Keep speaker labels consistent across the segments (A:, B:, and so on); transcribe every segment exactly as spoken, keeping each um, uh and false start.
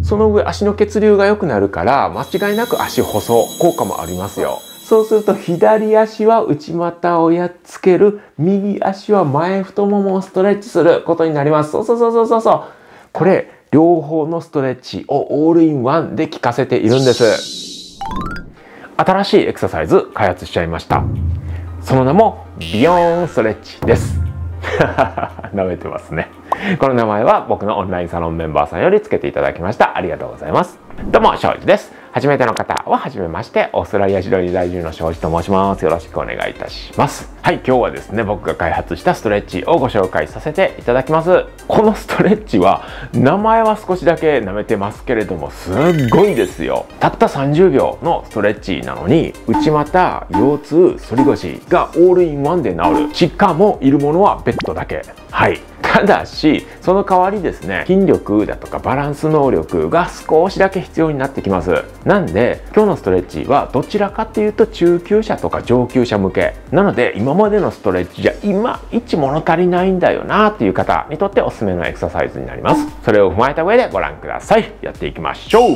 A: その上足の血流が良くなるから間違いなく足細効果もありますよ。そうすると左足は内股をやっつける、右足は前太ももをストレッチすることになります。そうそうそうそうそう。これ両方のストレッチをオールインワンで効かせているんです。新しいエクササイズ開発しちゃいました。その名もビヨーンストレッチです。舐めてますね。この名前は僕のオンラインサロンメンバーさんよりつけていただきました。ありがとうございます。どうも、庄司です。初めての方は初めまして、オーストラリアシドニー在住の庄司と申します。よろしくお願いいたします。はい、今日はですね、僕が開発したストレッチをご紹介させていただきます。このストレッチは、名前は少しだけ舐めてますけれども、すっごいですよ。たったさんじゅうびょうのストレッチなのに、内股、腰痛、反り腰がオールインワンで治る。しかも、いるものはベッドだけ。はい。ただし、その代わりですね、筋力だとかバランス能力が少しだけ必要になってきます。なんで、今日のストレッチはどちらかっていうと中級者とか上級者向け。なので、今までのストレッチじゃいまいち物足りないんだよなっていう方にとっておすすめのエクササイズになります。それを踏まえた上でご覧ください。やっていきましょう。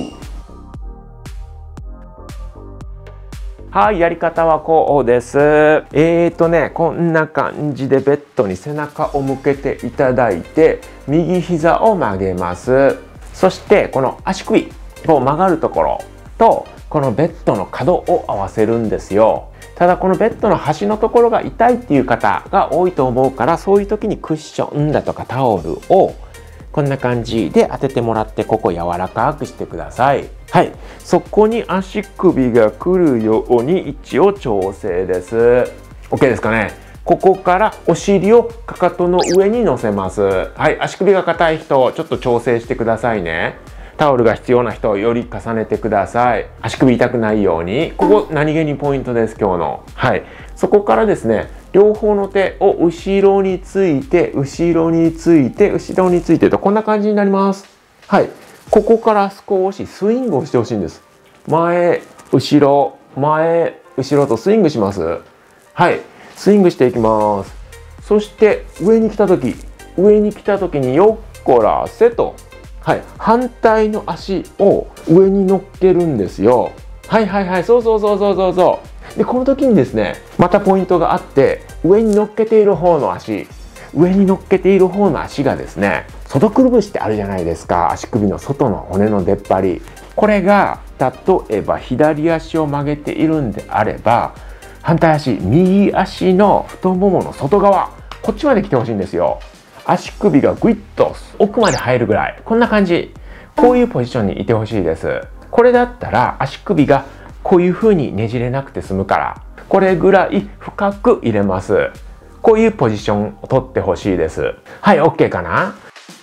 A: はい、やり方はこうです。えーとね、こんな感じでベッドに背中を向けていただいて、右膝を曲げます。そして、この足首を曲がるところと、このベッドの角を合わせるんですよ。ただ、このベッドの端のところが痛いっていう方が多いと思うから、そういう時にクッションだとかタオルをこんな感じで当ててもらって、ここ柔らかくしてください。はい。そこに足首が来るように位置を調整です。OK ですかね。ここからお尻をかかとの上に乗せます。はい。足首が硬い人、ちょっと調整してくださいね。タオルが必要な人、より重ねてください。足首痛くないように。ここ、何気にポイントです、今日の。はい。そこからですね、両方の手を後ろについて、後ろについて、後ろについてと、こんな感じになります。はい。ここから少しスイングをしてほしいんです。前、後ろ、前、後ろとスイングします。はい。スイングしていきます。そして、上に来たとき、上に来たときによっこらせと。はい。反対の足を上に乗っけるんですよ。はいはいはい。そうそうそうそうそうそう。で、この時にですね、またポイントがあって、上に乗っけている方の足、上に乗っけている方の足がですね、外くるぶしってあるじゃないですか。足首の外の骨の出っ張り。これが、例えば左足を曲げているんであれば、反対足、右足の太ももの外側、こっちまで来てほしいんですよ。足首がぐいっと奥まで入るぐらい。こんな感じ。こういうポジションにいてほしいです。これだったら足首がこういう風にねじれなくて済むから、これぐらい深く入れます。こういうポジションを取ってほしいです。はい、OK かな？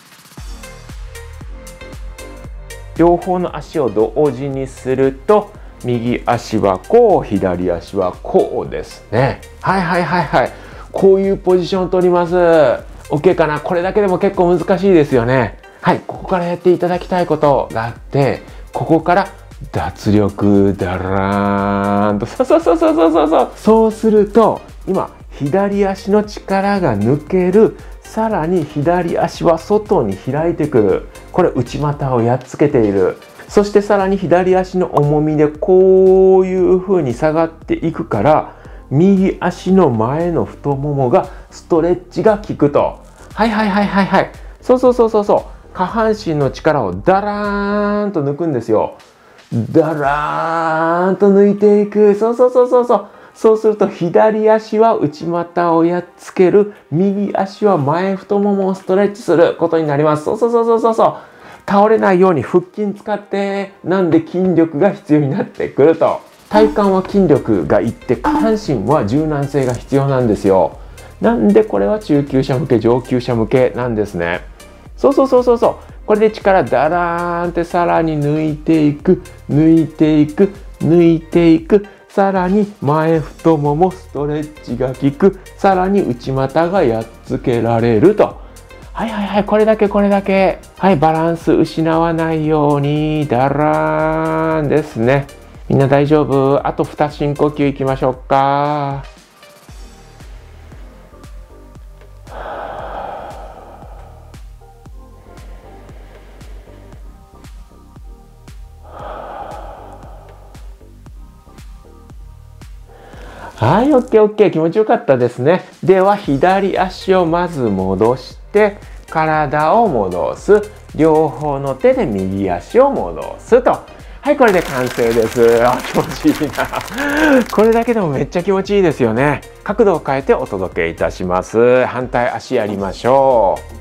A: 両方の足を同時にすると、右足はこう、左足はこうですね。はいはいはいはい。こういうポジションを取ります。OK かな？これだけでも結構難しいですよね。はい、ここからやっていただきたいことがあって、ここから脱力ダラーンと、そうそうそうそうそうそうそう。そうすると、今、左足の力が抜ける。さらに左足は外に開いてくる。これ内股をやっつけている。そしてさらに左足の重みでこういう風に下がっていくから、右足の前の太ももがストレッチが効くと。はいはいはいはいはい。そうそうそうそうそう。下半身の力をダラーンと抜くんですよ。ダラーンと抜いていく。そうそうそうそうそう。そうすると左足は内股をやっつける。右足は前太ももをストレッチすることになります。そうそうそうそうそうそう。倒れないように腹筋使って、なんで筋力が必要になってくると。体幹は筋力がいって下半身は柔軟性が必要なんですよ。なんでこれは中級者向け上級者向けなんですね。そうそうそうそうそう。これで力ダラーンってさらに抜いていく、抜いていく、抜いていく。さらに前太ももストレッチが効く。さらに内股がやっつけられると。はいはいはい。これだけこれだけ。はい。バランス失わないようにダラーンですね。みんな大丈夫？あとに深呼吸いきましょうか。 はい、オッケーオッケー、気持ちよかったですね。では左足をまず戻して体を戻す。両方の手で右足を戻すと。はい、これで完成です。あ、気持ちいいな。これだけでもめっちゃ気持ちいいですよね。角度を変えてお届けいたします。反対足やりましょう。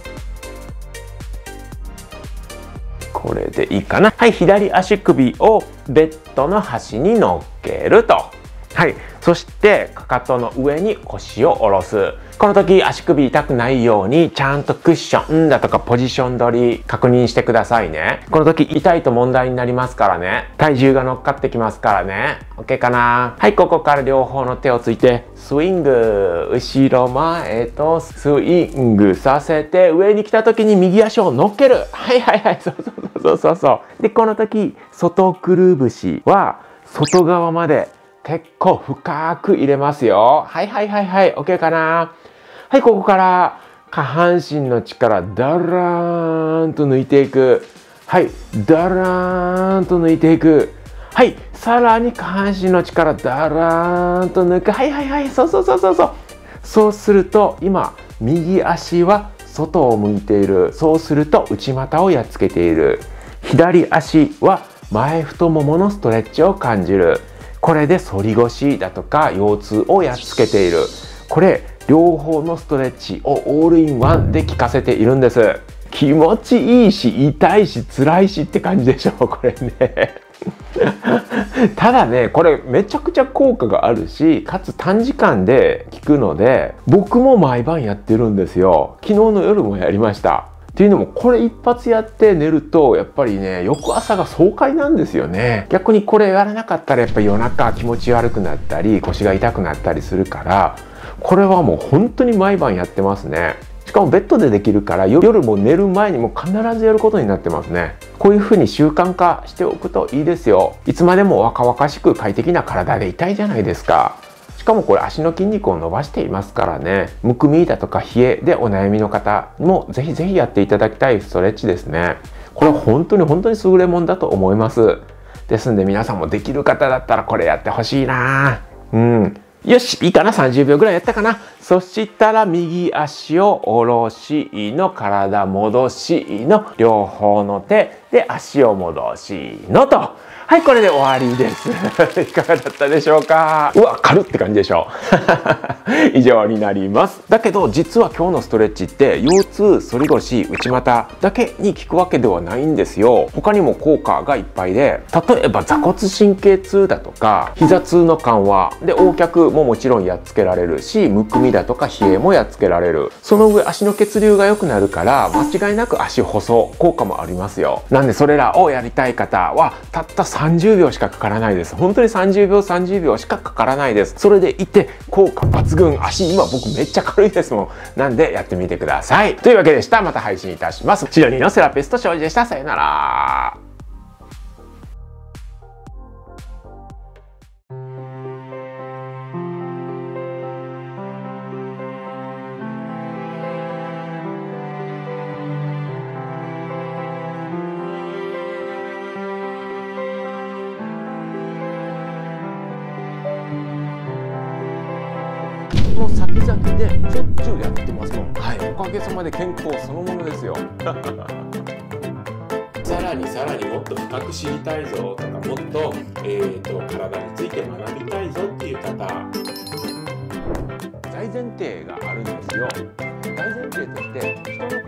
A: これでいいかな。はい、左足首をベッドの端に乗っけると。はい、そしてかかとの上に腰を下ろす。この時足首痛くないようにちゃんとクッションだとかポジション取り確認してくださいね。この時痛いと問題になりますからね。体重が乗っかってきますからね。 OK かな。はい、ここから両方の手をついてスイング、後ろ前とスイングさせて上に来た時に右足を乗っける。はいはいはい、そうそうそうそうそう。でこの時外くるぶしは外側まで結構深く入れますよ。はいはいはいはい、 OK かな。はい、ここから下半身の力ダラーンと抜いていく。はい、ダラーンと抜いていく。はい、さらに下半身の力ダラーンと抜く。はいはいはい、そうそうそうそうそう。そうすると今右足は外を向いている。そうすると内股をやっつけている。左足は前太もものストレッチを感じる。これで反り腰だとか腰痛をやっつけている。これ両方のストレッチをオールインワンで効かせているんです。気持ちいいし痛いし辛いしって感じでしょう、これね。ただね、これめちゃくちゃ効果があるし、かつ短時間で効くので僕も毎晩やってるんですよ。昨日の夜もやりました。っていうのもこれ一発やって寝るとやっぱりね、翌朝が爽快なんですよね。逆にこれやらなかったらやっぱり夜中気持ち悪くなったり腰が痛くなったりするから、これはもう本当に毎晩やってますね。しかもベッドでできるから夜も寝る前にも必ずやることになってますね。こういう風に習慣化しておくといいですよ。いつまでも若々しく快適な体でいたいじゃないですか。しかもこれ足の筋肉を伸ばしていますからね。むくみだとか冷えでお悩みの方もぜひぜひやっていただきたいストレッチですね。これは本当に本当に優れもんだと思います。ですんで皆さんもできる方だったらこれやってほしいな。うん。よし、いいかな。さんじゅうびょうぐらいやったかな。そしたら右足を下ろしの、体戻しの、両方の手で足を戻しのと。はい、これで終わりです。いかがだったでしょうか。うわ、軽って感じでしょう。以上になります。だけど実は今日のストレッチって腰痛、反り腰、内股だけに効くわけではないんですよ。他にも効果がいっぱいで、例えば坐骨神経痛だとか膝痛の緩和で横脚ももちろんやっつけられるし、むくみだとか冷えもやっつけられる。その上足の血流が良くなるから間違いなく足細効果もありますよ。なんでそれらをやりたい方はたったさんじゅうびょうしかかからないです。本当にさんじゅうびょうさんじゅうびょうしかかからないです。それでいて効果抜群。足今僕めっちゃ軽いですもん。なんでやってみてください。というわけでした。また配信いたします。シドニーのセラピスト庄司でした。さよなら。この先々でしょっちゅうやってますもん。はい、おかげさまで健康そのものですよ。さらにさらにもっと深く知りたいぞとか、もっと、えーと、体について学びたいぞっていう方、大前提があるんですよ。大前提として人の